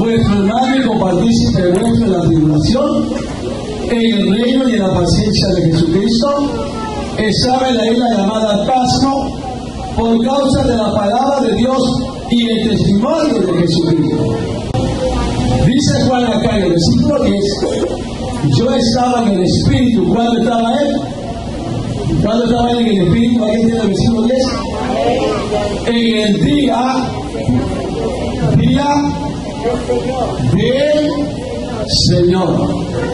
vuestro hermano y compartícipe vuestro en la tribulación, en el reino y en la paciencia de Jesucristo, estaba en la isla llamada Tasmo, por causa de la palabra de Dios y el testimonio de Jesucristo. Dice Juan acá en el versículo 10, yo estaba en el Espíritu. ¿Cuándo estaba él? ¿Cuándo estaba él en el Espíritu? ¿Alguien tiene el versículo 10? En el día del Señor.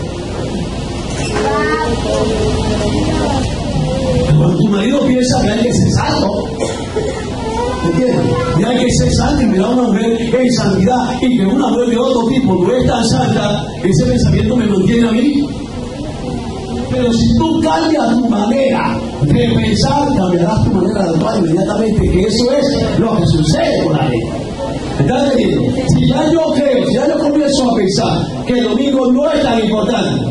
Cuando tu marido piensa que hay que ser santo, ¿entiendes? Y hay que ser santo y mirar a una mujer en santidad, y que una mujer de otro tipo no es tan santa, ese pensamiento me mantiene a mí. Pero si tú cambias tu manera de pensar, cambiarás tu manera de actuar inmediatamente, que eso es lo que sucede con la ley. ¿Estás entendiendo? Si ya yo creo, si ya yo comienzo a pensar que el domingo no es tan importante,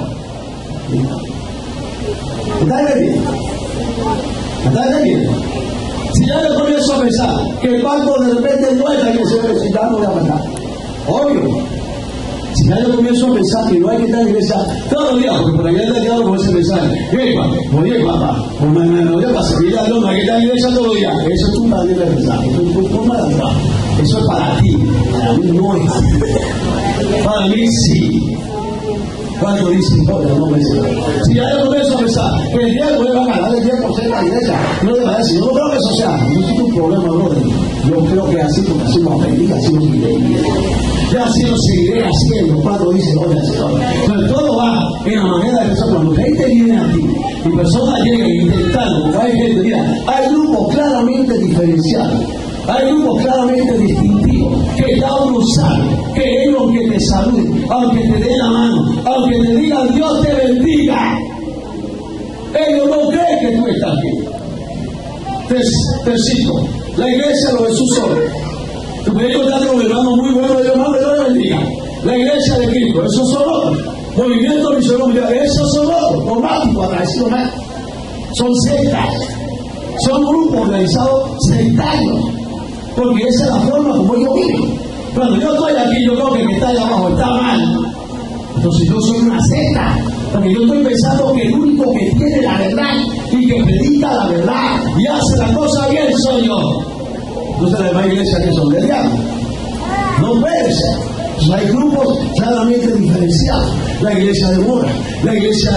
¿estás entendiendo? ¿Estás entendiendo? Si ya yo comienzo a pensar que el banco de repente no es tan necesario, si ya no voy a matar. Obvio. Si ya yo comienzo a pensar que no hay que estar en iglesia todos los días, porque por allá he quedado con ese mensaje. Oye, papá, oye, para servir a Dios, no hay que estar en iglesia todos los días. Eso es tu manera de pensar, eso es tu forma de actuar. Eso es para ti, para mí no es así. Para mí sí. Cuando dicen, no me sé. Si ya yo comienzo a pensar que el día me va a ganar el tiempo ser la iglesia, no le va a decir, yo no creo que eso sea, no es tu problema, brother. Yo creo que así, porque así lo aprendí, así lo seguiré. Ya así lo seguiré haciendo cuando dice, oye, Señor. Entonces todo va en la manera de pensar. Cuando gente viene a ti y personas llegan intentando, porque hay gente, mira, hay grupos claramente diferenciados. Hay grupos claramente distintivos que ya uno sabe que ellos, aunque te saluden, aunque te den la mano, aunque te digan Dios te bendiga, ellos no creen que tú estás bien. Te cito, la iglesia lo es su solo. Tú puedes encontrarte con hermanos muy buenos de hermano, Dios le bendiga. La iglesia de Cristo, esos son otros. Movimiento misionero, esos son otros. Dogmáticos, agradecidos más. Son sectas. Son grupos organizados sectarios. Porque esa es la forma como yo vivo. Cuando yo estoy aquí, yo creo que el que está allá abajo está mal. Entonces yo soy una secta. Porque yo estoy pensando que el único que tiene la verdad y que predica la verdad y hace la cosa bien soy yo. Entonces las demás iglesias que son del diablo. No puede ser. Entonces hay grupos claramente diferenciados. La iglesia de Mora, la iglesia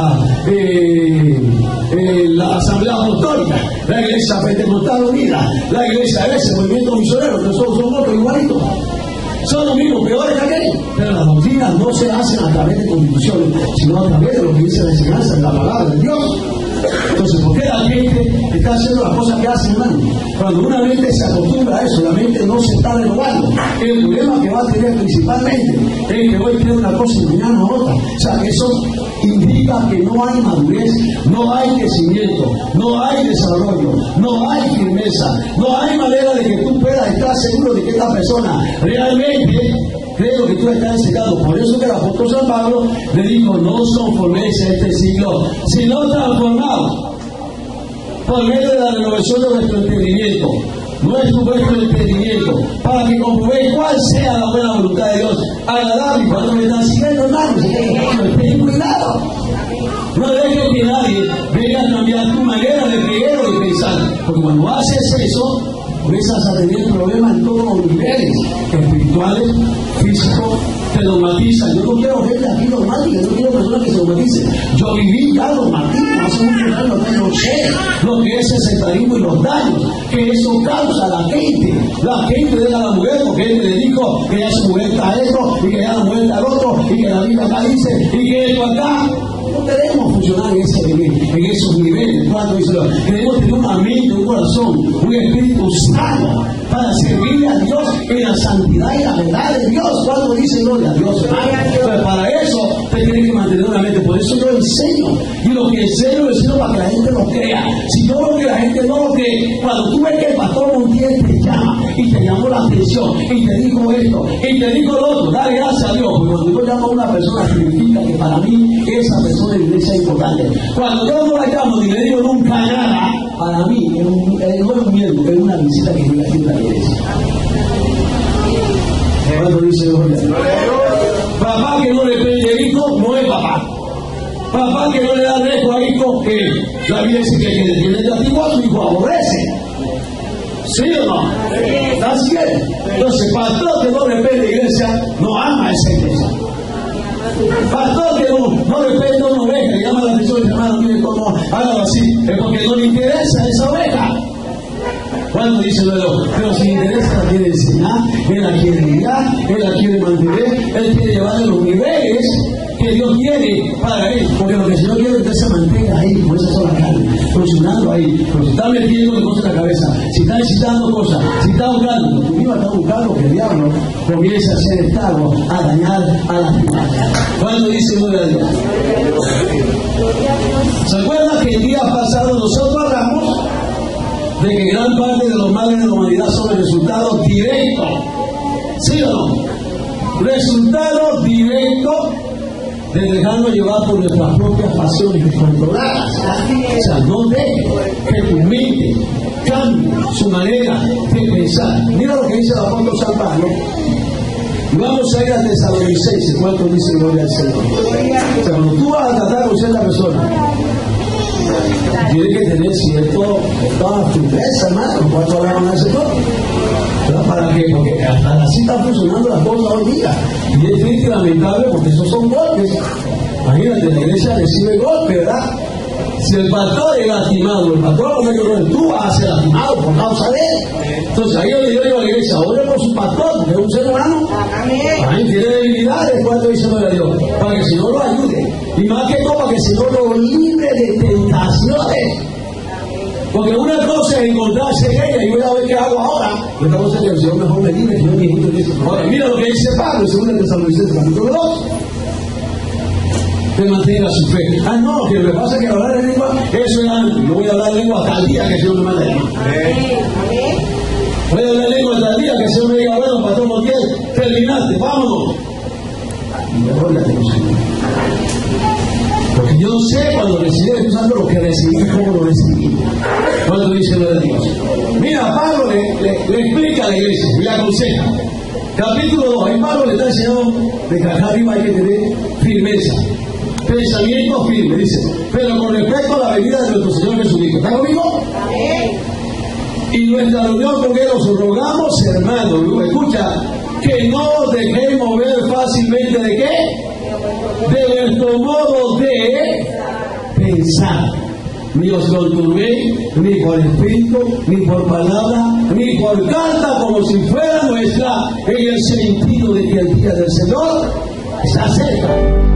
la Asamblea Apostólica, la iglesia Pentecostal Unida, la iglesia de ese movimiento misionero, que son otros igualitos. Son los mismos, peores que aquellos. Pero las doctrinas no se hacen a través de constituciones, sino a través de lo que dice la enseñanza de la palabra de Dios. Entonces, ¿por qué la gente está haciendo las cosas que hace, hermano? Cuando una mente se acostumbra a eso, la mente no se está renovando. El problema que va a tener principalmente es que hoy cree una cosa y mañana otra. O sea, eso indica que no hay madurez, no hay crecimiento, no hay desarrollo, no hay firmeza, no hay manera de que tú puedas estar seguro de que esta persona realmente creo que tú estás enseñando. Por eso que el apóstol San Pablo le dijo, no os conforméis a este siglo, sino transformados por medio de la renovación de vuestro entendimiento, vuestro entendimiento, para que comprobéis cuál sea la buena voluntad de Dios, agradable. Y cuando me están siguiendo, hermanos, ten cuidado. No dejes que nadie venga a cambiar tu manera de creer o de pensar, porque cuando haces eso, comienzas a tener problemas en todos los niveles, espirituales, físicos, te dogmatizan. Yo no quiero gente aquí dogmática, yo no quiero personas que se dogmaticen. Yo viví ya dogmatismo hace muchos años, yo sé lo que es el sectarismo y los daños que eso causa a la gente. La gente deja a la mujer porque él le dijo que ya su mujer está esto, y que ya la mujer está al otro, y que la Biblia acá dice, y que esto acá. No queremos funcionar en esos niveles. Cuando dice, queremos tener una mente, un corazón, un espíritu sano para servirle a Dios en la santidad y la verdad de Dios. Cuando dice gloria a Dios, hermano. Pues para eso te tienes que mantener una mente. Por eso yo enseño. Y lo que enseño para que la gente lo crea. Si yo veo que la gente no lo cree, cuando tú ves que el pastor Montiel te llama y te llamó la atención y te dijo esto y te dijo lo otro, dale gracias a Dios. Porque cuando yo llamo a una persona, significa que para mí esa persona de la iglesia es importante. Cuando yo no la llamo ni le digo nunca nada, para mí no es un miedo, es una visita que llega aquí a la iglesia. Cuando dice gloria a Dios. Papá que no le pide el hijo, no es papá. Papá que no le da resto a hijo, que la Biblia dice que defiende de antiguo a su hijo aborrece. ¿Sí o no? Así es. Entonces, pastor que no repele iglesia, no ama a esa iglesia. Pastor que no repele una oveja, llama la atención del hermano, mire cómo hágalo así, es porque no le interesa esa oveja. Cuando dice luego, pero si le interesa, la quiere enseñar, él la quiere guiar, él la quiere mantener, él quiere llevar a los niveles que Dios quiere para él, porque lo que el Señor quiere es que se mantenga ahí, con esa sola carne, funcionando ahí, pero si está metiendo cosas en la cabeza, si está necesitando cosas, si está buscando, tu vida está buscando que el diablo comience a hacer estrago, a dañar, a lastimar. Cuando dice gloria a Dios. ¿Se acuerdan que el día pasado nosotros hablamos de que gran parte de los males de la humanidad son el resultado directo? ¿Sí o no? Resultado directo de dejarnos llevar por nuestras propias pasiones descontroladas. O sea, no dejes que tu mente cambie su manera de pensar. Mira lo que dice el apóstol San Pablo. Y vamos a ir a Tesalonicenses. ¿Cuánto dice gloria al Señor? O sea, cuando tú vas a tratar con cierta persona, tienes que tener toda firmeza, hermano. ¿Cuánto hablaban de ese todo? ¿Para qué? Porque hasta así están funcionando las cosas hoy día. Y es triste y lamentable porque esos son golpes. Imagínate, la iglesia recibe golpes, ¿verdad? Si el pastor es lastimado, el pastor tú vas a ser lastimado por causa de él. Entonces ahí yo le digo a la iglesia, ore por su pastor, que es un ser humano. Ahí tiene debilidades, cuando dice no a Dios, para que el Señor lo ayude. Y más que todo, para que el Señor lo libre de tentaciones. Porque una cosa es encontrarse en ella y voy a ver qué hago ahora. Y otra cosa es que el Señor mejor me libre, que yo me gusta dice. Ahora, mira lo que dice Pablo, según el Tesalonicenses, capítulo 2. Que mantenga su fe. Ah, no, que lo que pasa es que hablar en lengua, eso es antes. Yo voy a hablar lengua hasta el día que el Señor me mande lengua. Voy a hablar lengua hasta el día que el Señor me diga, bueno, pastor Montiel, terminaste, vámonos. Y mejor la tengo, Señor. Porque yo sé cuando recibí el Espíritu Santo lo que recibí y cómo lo recibí. Cuando dice lo de Dios. Mira, Pablo le explica a la iglesia y le aconseja. Capítulo 2. En Pablo le está enseñando de que acá arriba hay que tener firmeza. Pensamiento firme, dice. Pero con respecto a la venida de nuestro Señor Jesucristo. ¿Está conmigo? Y nuestra reunión con Él os rogamos, hermanos, escucha, que no os dejéis mover fácilmente de qué? De nuestro modo de pensar. Ni os conturbéis, ni por espíritu, ni por palabra, ni por carta, como si fuera nuestra, en el sentido de que el día del Señor está cerca.